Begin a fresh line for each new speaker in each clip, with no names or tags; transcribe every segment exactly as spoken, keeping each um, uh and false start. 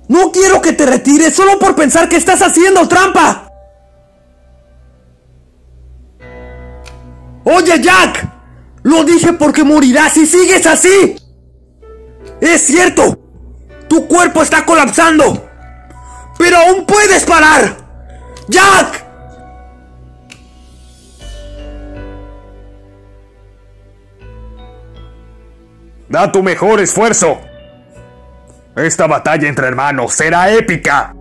No quiero que te retires solo por pensar que estás haciendo trampa. Oye, Jack, lo dije porque morirás si sigues así. Es cierto, tu cuerpo está colapsando, pero aún puedes parar. ¡Jack!
Da tu mejor esfuerzo. Esta batalla entre hermanos será épica.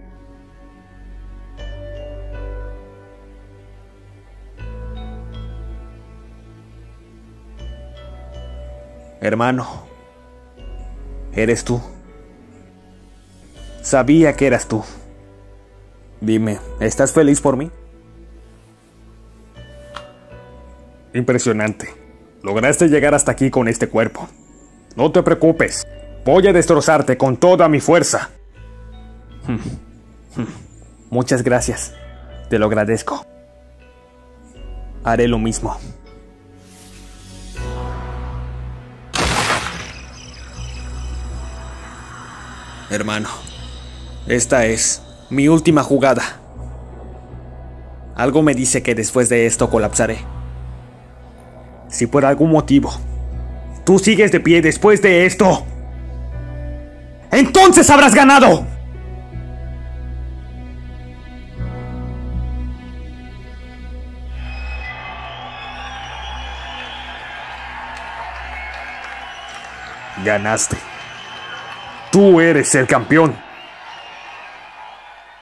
Hermano, eres tú. Sabía que eras tú. Dime, ¿estás feliz por mí?
Impresionante. Lograste llegar hasta aquí con este cuerpo. No te preocupes. Voy a destrozarte con toda mi fuerza.
Muchas gracias. Te lo agradezco. Haré lo mismo. Hermano, esta es mi última jugada. Algo me dice que después de esto colapsaré. Si por algún motivo tú sigues de pie después de esto, entonces habrás ganado.
Ganaste. Tú eres el campeón.